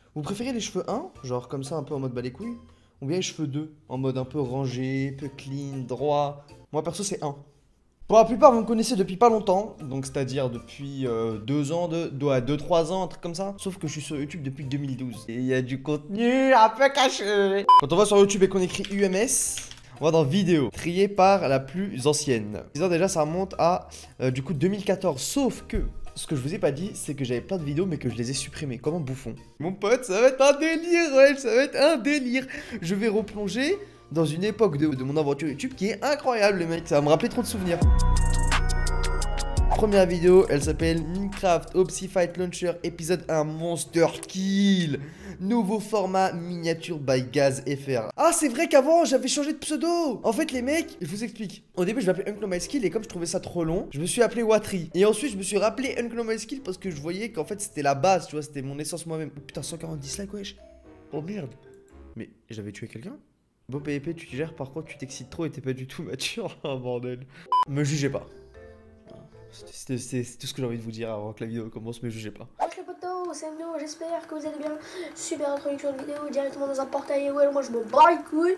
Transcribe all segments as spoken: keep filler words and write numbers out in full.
Vous préférez les cheveux un, genre comme ça un peu en mode bas les couilles, ou bien les cheveux deux, en mode un peu rangé, peu clean, droit? Moi perso c'est un. Pour la plupart vous me connaissez depuis pas longtemps, donc c'est-à-dire depuis euh, deux ans, de, deux trois ans, un truc comme ça. Sauf que je suis sur YouTube depuis deux mille douze. Et il y a du contenu un peu caché. Quand on va sur YouTube et qu'on écrit U M S, on va dans vidéo, trié par la plus ancienne. Disons déjà ça remonte à euh, du coup deux mille quatorze, sauf que ce que je vous ai pas dit, c'est que j'avais plein de vidéos mais que je les ai supprimées, comme un bouffon. Mon pote, ça va être un délire, ouais, ça va être un délire. Je vais replonger dans une époque de, de mon aventure YouTube qui est incroyable, les mecs. Ça va me rappeler trop de souvenirs. Première vidéo, elle s'appelle Minecraft Opsi Fight Launcher épisode un Monster Kill. Nouveau format miniature by Gaz F R. Ah, c'est vrai qu'avant j'avais changé de pseudo. En fait, les mecs, je vous explique. Au début, je m'appelais UncleMySkill et comme je trouvais ça trop long, je me suis appelé Watry. Et ensuite, je me suis rappelé UncleMySkill parce que je voyais qu'en fait, c'était la base, tu vois, c'était mon essence moi-même. Oh, putain, cent quarante dislikes, wesh. Oh merde. Mais j'avais tué quelqu'un? Bon P V P, tu te gères, par contre, tu t'excites trop et t'es pas du tout mature. Oh bordel. Me jugez pas. C'est tout ce que j'ai envie de vous dire avant que la vidéo commence, me jugez pas. Wesh les potos, c'est Endo, j'espère que vous allez bien. Super introduction de vidéo directement dans un portail. Ouais, moi je me bats les couilles.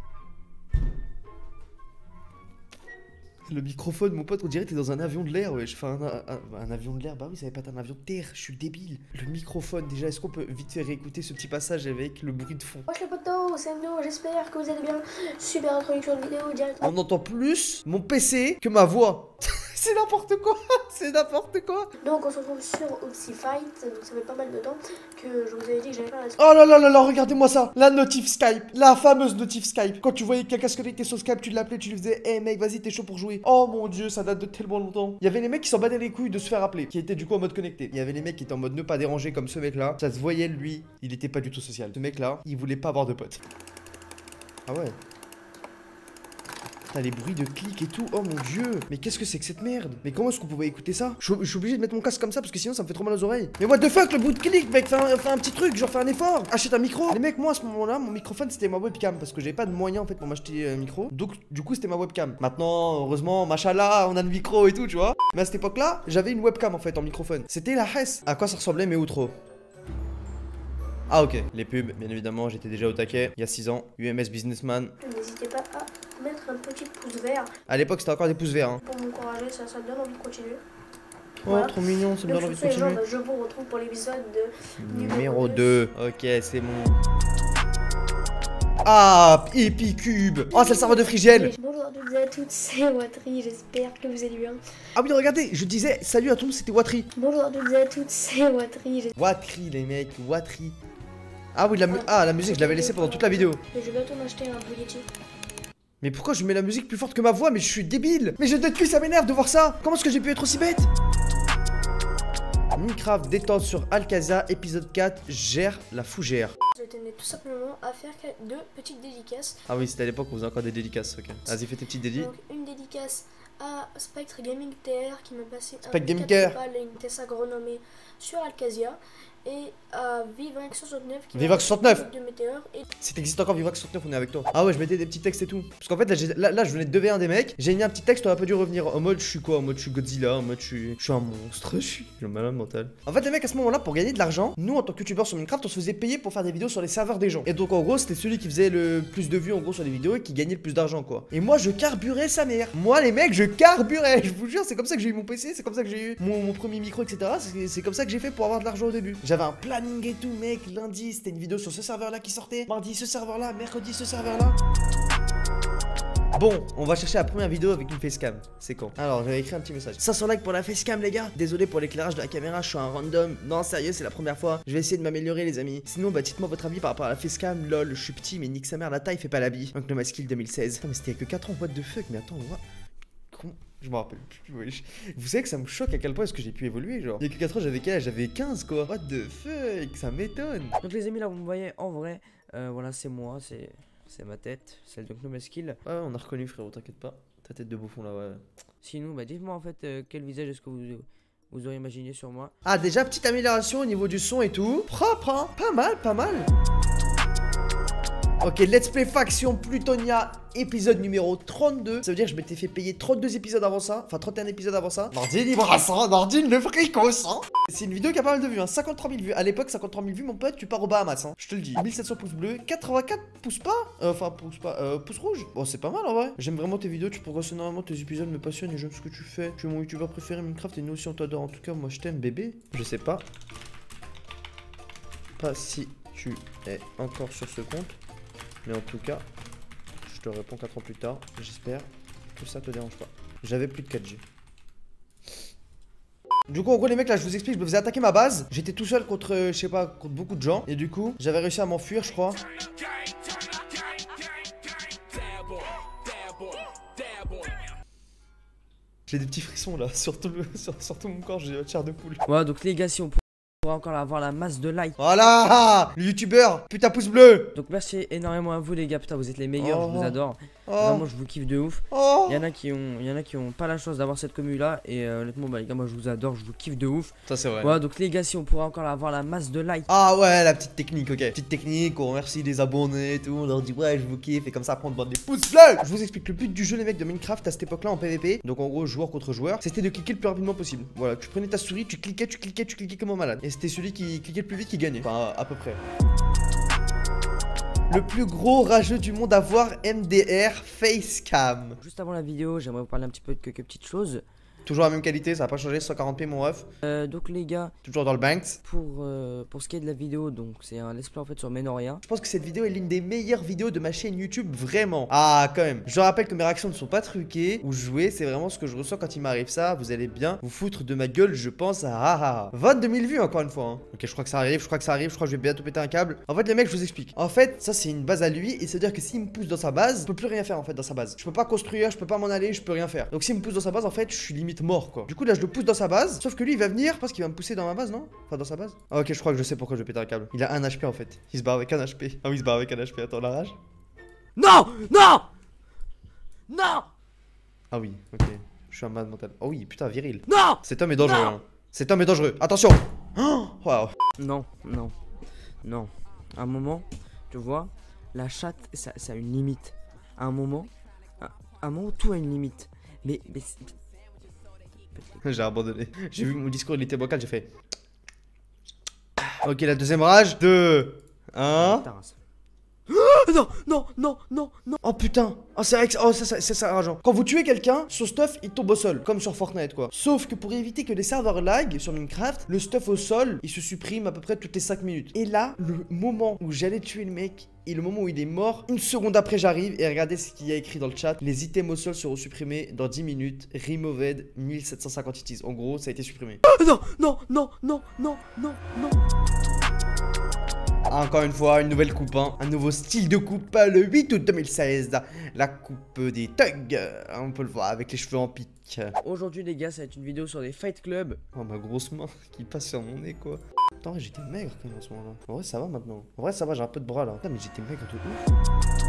Le microphone, mon pote, on dirait que t'es dans un avion de l'air, ouais. Je fais un, un, un avion de l'air, bah oui, ça va pas être un avion de terre, je suis débile. Le microphone, déjà, est-ce qu'on peut vite faire réécouter ce petit passage avec le bruit de fond? Wesh les potos, c'est Endo, j'espère que vous allez bien. Super introduction de vidéo directement. On entend plus mon P C que ma voix. C'est n'importe quoi, c'est n'importe quoi. Donc on se retrouve sur Opsi Fight, donc ça fait pas mal de temps que je vous avais dit que j'allais faire la... Oh là là là là, regardez-moi ça. La notif Skype, la fameuse notif Skype. Quand tu voyais quelqu'un se connecter sur Skype, tu l'appelais, tu lui faisais hey mec, vas-y, t'es chaud pour jouer. Oh mon dieu, ça date de tellement longtemps. Il y avait les mecs qui s'en battaient les couilles de se faire appeler, qui étaient du coup en mode connecté. Il y avait les mecs qui étaient en mode ne pas déranger comme ce mec là. Ça se voyait, lui, il était pas du tout social. Ce mec là, il voulait pas avoir de potes. Ah ouais. T'as les bruits de clics et tout, oh mon dieu. Mais qu'est-ce que c'est que cette merde? Mais comment est-ce qu'on pouvait écouter ça? Je suis obligé de mettre mon casque comme ça parce que sinon ça me fait trop mal aux oreilles. Mais what the fuck, le bruit de clic, mec, fais un, fais un petit truc, genre fais un effort. Achète un micro. Les mecs, moi à ce moment-là, mon microphone c'était ma webcam parce que j'avais pas de moyens en fait pour m'acheter un micro. Donc du coup c'était ma webcam. Maintenant, heureusement, machallah, on a le micro et tout, tu vois. Mais à cette époque-là, j'avais une webcam en fait en microphone. C'était la Hess. À quoi ça ressemblait, mais où trop? Ah ok, les pubs, bien évidemment, j'étais déjà au taquet, il y a six ans, U M S Businessman. N'hésitez pas à mettre un petit pouce vert. À l'époque c'était encore des pouces verts hein. Pour m'encourager, ça, ça me donne envie de continuer. Oh Voilà. trop mignon, ça me Donc donne envie sur de ce, continuer. les gens, je vous retrouve pour l'épisode de Numéro deux. Ok, c'est bon. Ah, Epicube. Oh, c'est le serveur de Frigiel. Bonjour à toutes et à toutes, c'est Watry, j'espère que vous allez bien. Ah oui, regardez, je disais salut à tout le monde, c'était Watry. Bonjour à toutes et à toutes, c'est Watry, j'espère... Watry, les mecs, Watry. Ah oui, la, mu ah, la musique, je l'avais laissée pendant toute la vidéo. Je vais bientôt m'acheter un Bugatti. Mais pourquoi je mets la musique plus forte que ma voix? Mais je suis débile. Mais je de cul, ça m'énerve de voir ça. Comment est-ce que j'ai pu être aussi bête? Minecraft détente sur Alcazar, épisode quatre, gère la fougère. Je tenais tout simplement à faire deux petites dédicaces. Ah oui, c'était à l'époque où on faisait encore des dédicaces, ok. Vas-y, fais tes petites dédis. Donc une dédicace à Spectre Gaming T R qui m'a passé un Spectre Gaming quatre T R balles et une Tessa renommée sur Alcazia. Et à Vivax soixante-neuf qui Vivax soixante-neuf de Météor et... Si t'existes encore Vivax soixante-neuf, on est avec toi. Ah ouais, je mettais des petits textes et tout. Parce qu'en fait, là, là, là, je venais de deux v un des mecs. J'ai mis un petit texte, on a pas dû revenir. En mode, je suis quoi? En mode, je suis Godzilla. En mode, je suis, je suis un monstre. Je suis un malade mental. En fait, les mecs, à ce moment-là, pour gagner de l'argent, nous, en tant que youtubeurs sur Minecraft, on se faisait payer pour faire des vidéos sur les serveurs des gens. Et donc, en gros, c'était celui qui faisait le plus de vues, en gros, sur les vidéos et qui gagnait le plus d'argent, quoi. Et moi, je carburais sa mère. Moi, les mecs, je carburais. Je vous jure, c'est comme ça que j'ai eu mon P C, c'est comme ça que j'ai eu mon, mon premier micro, et cetera. C'est comme ça que j'ai fait pour avoir de l'argent au début. J'avais un planning et tout, mec. Lundi, c'était une vidéo sur ce serveur là qui sortait. Mardi, ce serveur là. Mercredi, ce serveur là. Bon, on va chercher la première vidéo avec une facecam. C'est quand? Alors, j'avais écrit un petit message. cinq cents likes pour la facecam, les gars. Désolé pour l'éclairage de la caméra, je suis un random. Non, sérieux, c'est la première fois. Je vais essayer de m'améliorer, les amis. Sinon, bah, dites-moi votre avis par rapport à la facecam. Lol, je suis petit, mais nique sa mère, la taille fait pas l'habit. Donc, le Skill deux mille seize. Attends, mais c'était que quatre ans, what the fuck? Mais attends, on voit. Comment? Je me rappelle plus, wesh. Vous savez que ça me choque à quel point est-ce que j'ai pu évoluer, genre. Il y a que quatre ans, j'avais quel âge? J'avais quinze, quoi. What the fuck? Ça m'étonne. Donc les amis, là vous me voyez en vrai, euh, voilà c'est moi, c'est c'est ma tête, celle de Skill. Ouais, on a reconnu, frérot, t'inquiète pas. Ta tête de bouffon là, ouais. Sinon, bah dites-moi en fait euh, quel visage est-ce que vous, vous auriez imaginé sur moi. Ah, déjà, petite amélioration au niveau du son et tout. Propre, hein. Pas mal, pas mal. Ok, let's play faction Plutonia, épisode numéro trente-deux. Ça veut dire que je m'étais fait payer trente-deux épisodes avant ça. Enfin, trente et un épisodes avant ça. Nordine, il brasse, hein. Nordine, le fricos, hein. C'est une vidéo qui a pas mal de vues, hein. cinquante-trois mille vues. À l'époque, cinquante-trois mille vues, mon pote, tu pars au Bahamas, hein. Je te le dis. mille sept cents pouces bleus, quatre-vingt-quatre pouces pas. Euh, Enfin, pouces pas. Euh, pouces rouges. Bon, c'est pas mal en vrai. J'aime vraiment tes vidéos. Tu progresses énormément. Tes épisodes me passionnent et j'aime ce que tu fais. Tu es mon youtubeur préféré, Minecraft, et nous aussi on t'adore. En tout cas, moi je t'aime, bébé. Je sais pas. Pas si tu es encore sur ce compte. Mais en tout cas, je te réponds quatre ans plus tard. J'espère que ça te dérange pas. J'avais plus de quatre G. Du coup, en gros, les mecs, là, je vous explique, je me faisais attaquer ma base. J'étais tout seul contre, euh, je sais pas, contre beaucoup de gens. Et du coup, j'avais réussi à m'enfuir, je crois. J'ai des petits frissons là, sur tout, le, sur, sur tout mon corps, j'ai la chair de poule. Voilà, donc les gars, si on pourrait encore avoir la masse de likes. Voilà, le youtubeur, putain pouce bleu. Donc merci énormément à vous les gars, putain vous êtes les meilleurs, Oh. je vous adore. Oh, Vraiment je vous kiffe de ouf. oh. Il y en a qui ont, il y en a qui ont pas la chance d'avoir cette commu là et euh, honnêtement bah les gars moi je vous adore, je vous kiffe de ouf. Ça c'est vrai. Voilà donc les gars si on pourrait encore avoir la masse de likes. Ah ouais, la petite technique, ok. Petite technique, on remercie les abonnés et tout, on leur dit ouais je vous kiffe et comme ça après on demande des pouces bleus. Je vous explique le but du jeu les mecs de Minecraft à cette époque là en P V P. Donc en gros joueur contre joueur, c'était de cliquer le plus rapidement possible. Voilà, tu prenais ta souris, tu cliquais, tu cliquais, tu cliquais comme un malade. Et c'était celui qui cliquait le plus vite qui gagnait. Enfin à peu près. Le plus gros rageux du monde à voir, M D R Facecam. Juste avant la vidéo j'aimerais vous parler un petit peu de quelques petites choses. Toujours la même qualité, ça a pas changé, cent quarante p mon ref. Euh, donc les gars, Toujours dans le Banks. pour, euh, pour ce qui est de la vidéo, donc c'est un let's play en fait sur Menoria. Je pense que cette vidéo est l'une des meilleures vidéos de ma chaîne YouTube, vraiment. Ah, quand même. Je rappelle que mes réactions ne sont pas truquées ou jouées, c'est vraiment ce que je ressens quand il m'arrive ça. Vous allez bien vous foutre de ma gueule, je pense. Ah ah ah. vingt-deux mille vues encore une fois. Hein. Ok, je crois que ça arrive, je crois que ça arrive, je crois que je vais bientôt péter un câble. En fait, les mecs, je vous explique. En fait, ça c'est une base à lui et c'est-à-dire que s'il me pousse dans sa base, je peux plus rien faire en fait dans sa base. Je peux pas construire, je peux pas m'en aller, je peux rien faire. Donc s'il me pousse dans sa base, en fait, je suis limite mort quoi. Du coup, là, je le pousse dans sa base, sauf que lui il va venir, je pense qu'il va me pousser dans ma base, non? Enfin, dans sa base. Ah, ok, je crois que je sais pourquoi je vais péter un câble. Il a un H P en fait. Il se barre avec un H P. Ah oui, il se barre avec un H P. Attends, la rage. Non Non Non Ah oui, ok. Je suis un malade mental. Oh oui, putain, viril. Non Cet homme est dangereux. Non. Hein. Cet homme est dangereux. Attention. Oh, wow. Non, non, non. À un moment, tu vois, la chatte, ça, ça a une limite. À un moment, à, à un moment, tout a une limite. Mais, mais J'ai abandonné. J'ai vu que mon discours il était vocal, j'ai fait. Ok, la deuxième rage. deux, un. non, non, non, non, non. Oh putain. Oh, c'est vrai que oh, ça, ça, c'est ça rageant. Quand vous tuez quelqu'un, son stuff il tombe au sol, comme sur Fortnite quoi. Sauf que pour éviter que les serveurs lag sur Minecraft, le stuff au sol il se supprime à peu près toutes les cinq minutes. Et là, le moment où j'allais tuer le mec et le moment où il est mort, une seconde après j'arrive et regardez ce qu'il y a écrit dans le chat. Les items au sol seront supprimés dans dix minutes. Removed mille sept cent cinquante items. En gros, ça a été supprimé. Non, non, non, non, non, non, non. Encore une fois, une nouvelle coupe, hein. Un nouveau style de coupe, le huit août deux mille seize. La coupe des thugs, on peut le voir avec les cheveux en pique. Aujourd'hui les gars, ça va être une vidéo sur des fight clubs. Oh, ma grosse main qui passe sur mon nez quoi. Attends, j'étais maigre quand même en ce moment-là. En vrai, ça va maintenant. En vrai, ça va, j'ai un peu de bras là. Putain, mais j'étais maigre de ouf.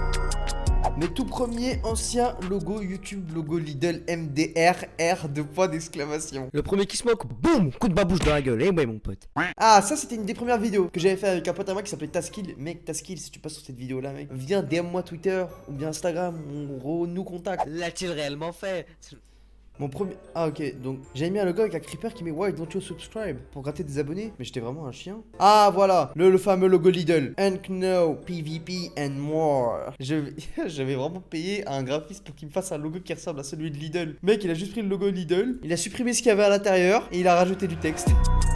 Mes tout premiers anciens logos YouTube, logo Lidl M D R R de point d'exclamation. Le premier qui smoke, boum, coup de babouche dans la gueule, eh ouais mon pote. Ah, ça c'était une des premières vidéos que j'avais fait avec un pote à moi qui s'appelait Taskill. Mec, Taskill, si tu passes sur cette vidéo là, mec, viens D M moi Twitter ou bien Instagram, on nous contacte. L'a-t-il réellement fait? Mon premier. Ah, ok, donc j'avais mis un logo avec un creeper qui met Why don't you subscribe pour gratter des abonnés. Mais j'étais vraiment un chien. Ah, voilà, le, le fameux logo Lidl. Unknow, P V P and more. Je- J'avais vraiment payé à un graphiste pour qu'il me fasse un logo qui ressemble à celui de Lidl. Mec, il a juste pris le logo Lidl, il a supprimé ce qu'il y avait à l'intérieur et il a rajouté du texte.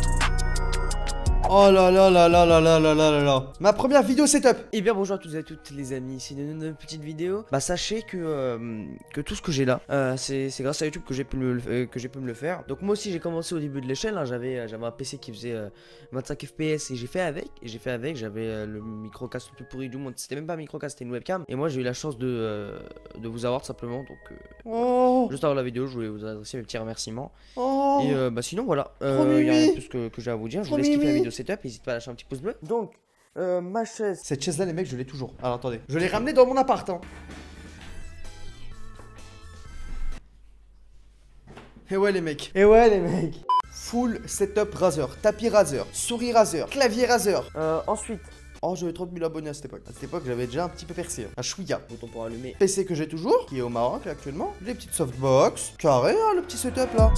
Oh là là là là là là là là là là. Ma première vidéo setup. Et bien bonjour à tous et à toutes les amis, c'est une, une petite vidéo. Bah sachez que, euh, que tout ce que j'ai là, euh, c'est grâce à YouTube que j'ai pu, me le- euh, que j'ai pu me le faire. Donc moi aussi j'ai commencé au début de l'échelle, hein. J'avais euh, j'avais un P C qui faisait euh, vingt-cinq F P S et j'ai fait avec. Et j'ai fait avec, j'avais euh, le microcast le plus pourri du monde. C'était même pas un microcast, c'était une webcam. Et moi j'ai eu la chance de, euh, de vous avoir tout simplement. Donc euh, Oh. juste avant la vidéo, je voulais vous adresser mes petits remerciements. Oh. Et euh, bah sinon voilà, Trop il y a rien mimi. de plus que, que j'ai à vous dire. Je Trop vous laisse kiffer la mimi. vidéo setup, n'hésitez pas à lâcher un petit pouce bleu. Donc, euh, ma chaise. Cette chaise là les mecs je l'ai toujours. Alors attendez. Je l'ai ramenée dans mon appart hein. Et ouais les mecs. Et ouais les mecs. Full setup Razer, tapis Razer, souris Razer, clavier Razer. Euh, ensuite, Oh, j'avais trente mille abonnés à cette époque. À cette époque, j'avais déjà un petit peu percé. Hein. Un chouïa. Bouton pour allumer. P C que j'ai toujours, qui est au Maroc là, actuellement. Les petites softbox. Carré, hein, le petit setup là.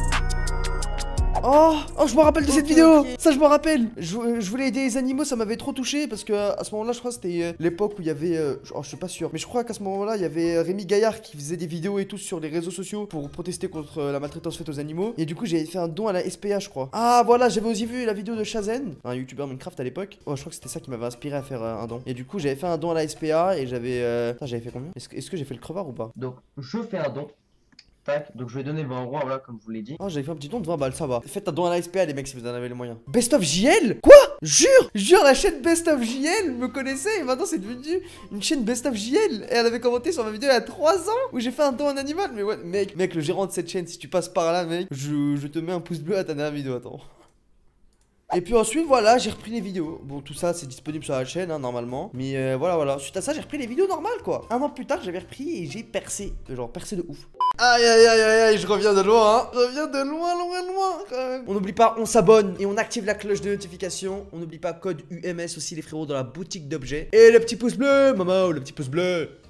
Oh, oh, je me rappelle de cette Ok, vidéo. ok. Ça, je me rappelle. Je, euh, je voulais aider les animaux, ça m'avait trop touché parce que à ce moment-là, je crois que c'était euh, l'époque où il y avait. Euh, oh, je suis pas sûr, mais je crois qu'à ce moment-là, il y avait euh, Rémi Gaillard qui faisait des vidéos et tout sur les réseaux sociaux pour protester contre euh, la maltraitance faite aux animaux. Et du coup, j'avais fait un don à la S P A, je crois. Ah, voilà, j'avais aussi vu la vidéo de Shazen, un youtubeur Minecraft à l'époque. Oh, je crois que c'était ça qui m'avait inspiré à faire euh, un don. Et du coup, j'avais fait un don à la S P A et j'avais. Euh... Putain, j'avais fait combien? Est-ce que, est-ce que j'ai fait le crevard ou pas? Donc, je fais un don. Tac, donc je vais donner vingt euros, voilà, comme je vous l'ai dit. Oh, j'avais fait un petit don de vingt balles, ça va. Faites un don à la S P A, les mecs, si vous en avez les moyens. Best of J L? Quoi? Jure! Jure, la chaîne Best of J L me connaissait et maintenant c'est devenu une chaîne Best of J L. Et elle avait commenté sur ma vidéo il y a trois ans où j'ai fait un don à un animal. Mais ouais, mec, mec, le gérant de cette chaîne, si tu passes par là, mec, je, je te mets un pouce bleu à ta dernière vidéo, attends. Et puis ensuite, voilà, j'ai repris les vidéos. Bon, tout ça, c'est disponible sur la chaîne, hein, normalement. Mais euh, voilà, voilà. Suite à ça, j'ai repris les vidéos normales, quoi. Un an plus tard, j'avais repris et j'ai percé. Genre, percé de ouf. Aïe, aïe, aïe, aïe, aïe, je reviens de loin, hein. Je reviens de loin, loin, loin, quand même. On n'oublie pas, on s'abonne et on active la cloche de notification. On n'oublie pas, code U M S aussi, les frérots, dans la boutique d'objets. Et le petit pouce bleu, maman, le petit pouce bleu.